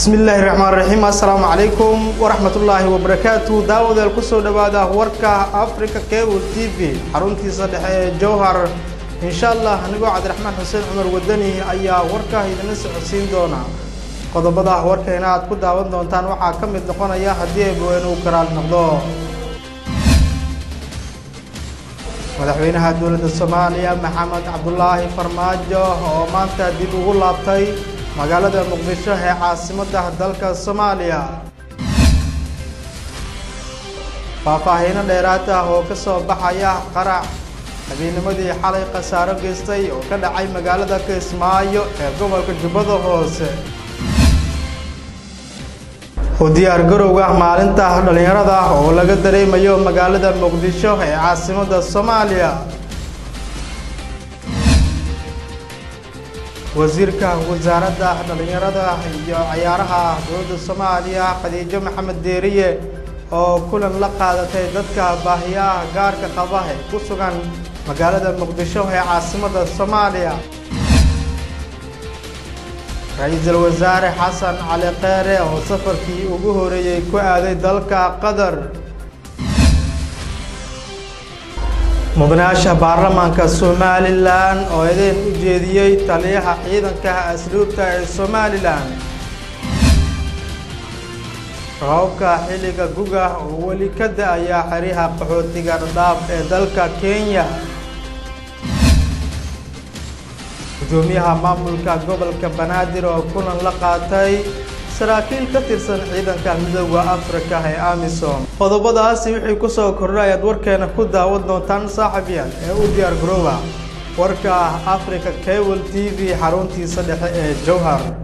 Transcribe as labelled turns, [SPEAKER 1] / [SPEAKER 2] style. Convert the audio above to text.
[SPEAKER 1] بسم الله الرحمن الرحيم. السلام عليكم ورحمة الله وبركاته. داود الكسو دبادة وركا أفريكا كيبل تي في حرونتي صدح جوهر إن شاء الله هنقول عبد الرحمن حسين عمر ودني أيا وركا يدنس حسين دونا قد بدأ وركا هنا تكون داود دونتان وحا كم يدقون أيا هديه بوينو كرال نقضو مدحوينها دولة الصومالية محمد عبد الله فرماجو ومانتا ديبو غلابتي magaalada Muqdisho ee caasimadda dalka Soomaaliya faahfaahin dheeraad ah oo ka soo baxaya qarax habeennimadii xalay qasaaro geystay oo ka dhacay magaalada Kismaayo ee gobolka Jubbada Hoose oo diyaar garowga maalinta dhalinyarada oo laga dareemayo magaalada Muqdisho ee caasimadda Soomaaliya وزيرك وزارة dhalinyarada iyo ciyaaraha dowladda Soomaaliya Khadiija Maxamed Deeriye oo kulan la qaadatay dadka baahiyaha gaarka qaba ee ku sugan magaalada Muqdisho ee caasimadda Soomaaliya Ra'iisul Wasaare Xasan Cali Khayre oo safarkii ugu horeeyay ku aaday dalka Qatar مدناش برلمانك Somaliland oo idin u jeediyay taliyaha ciidanka asluubta ee Somaliland roobka xilliga guga oo wali ka da'aya xariiqa qaxootiga dhaaf ee dalka Kenya gudoomiyaha maamulka gobolka Banaadir oo kulan la qaatay saraakiil ka tirsan ciidanka midowga Afrika ee AMISOM qodobadaasi wixii ku soo kordhay warkeena ku daawad doontaan saaxiibayaal ee u diyaar garooba warka Africa Cable TV xaruntiisa dhexe ee Jowhar